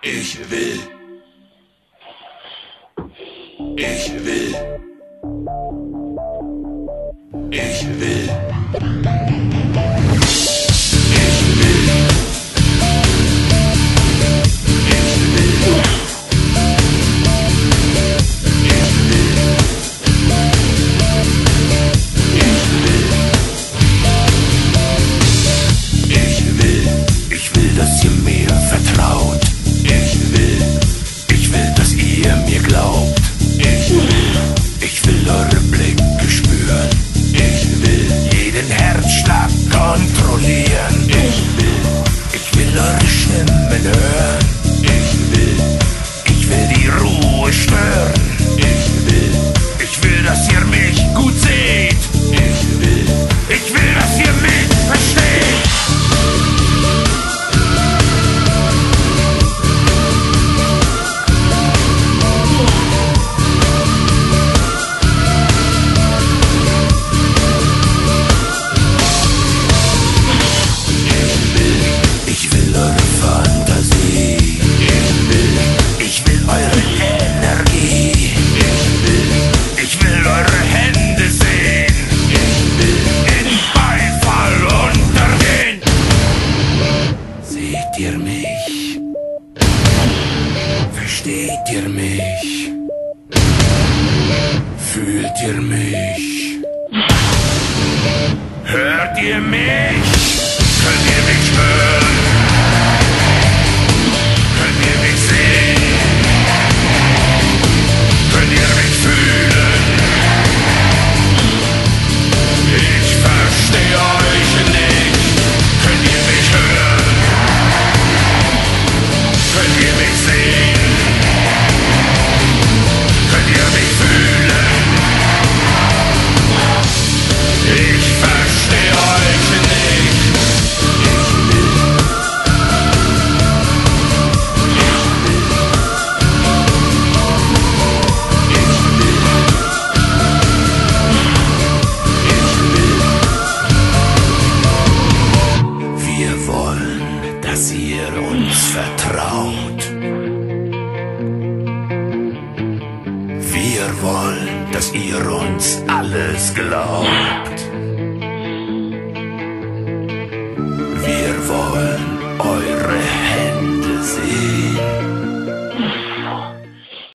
Ich will. Ich will. Ich will. Dass ihr mir vertraut. Ich will, dass ihr mir glaubt. Ich will eure Blicke spüren. Jeden Herzschlag kontrollieren. Ich will eure Stimmen hören. Ich will die Ruhe stören. Ich will, dass ihr mich gut seht. Ich will, dass ihr mich versteht. Versteht ihr mich? Fühlt ihr mich? Hört ihr mich? Könnt ihr mich hören? Könnt ihr mich sehen? Könnt ihr mich fühlen? Ich verstehe euch nicht. Könnt ihr mich hören? Könnt ihr mich sehen? Könnt ihr mich fühlen? Ich verstehe euch nicht. Wir wollen, dass ihr uns vertraut. Wir wollen, dass ihr uns alles glaubt.